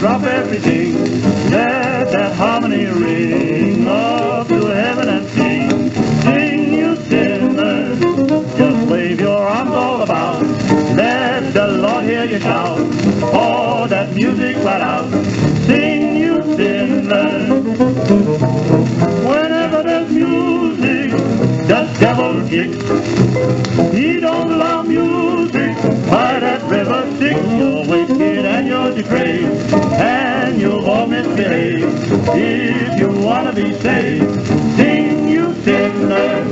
drop everything. Let that harmony ring up to heaven and sing. Sing, you sinners, just wave your arms all about. Let the Lord hear you shout. Pour that music right out. Sing, you sinners. Whenever there's music, the devil kicks. He don't allow music by that river Styx. You're wicked and you're depraved, and you've all misbehaved. If you want to be saved, sing, you sinners.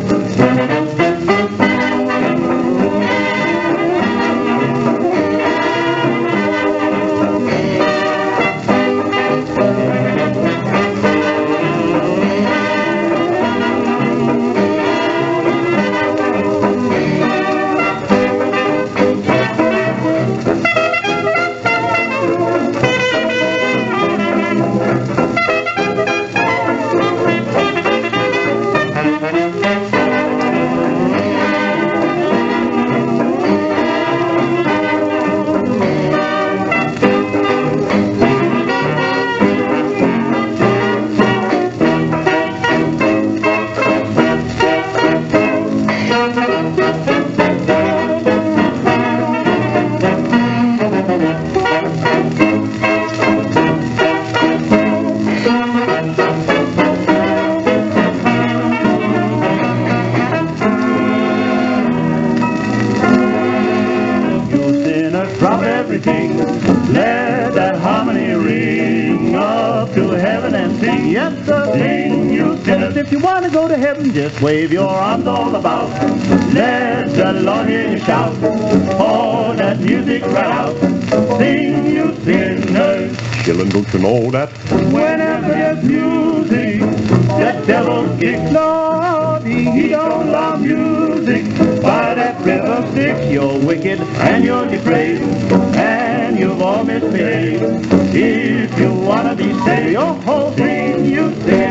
Drop everything, let that harmony ring up to heaven and sing. Yes, sir, sing, you sinners. If you want to go to heaven, just wave your arms all about. Let the Lord hear you shout. Pour that music right out. Sing, you sinners. Children, don't you know that? Whenever there's music, the devil kicks. Lord, he don't love music. By that river Styx, you're wicked and you're depraved, and you've all misbehaved. If you want to be saved, oh, sing, you sing.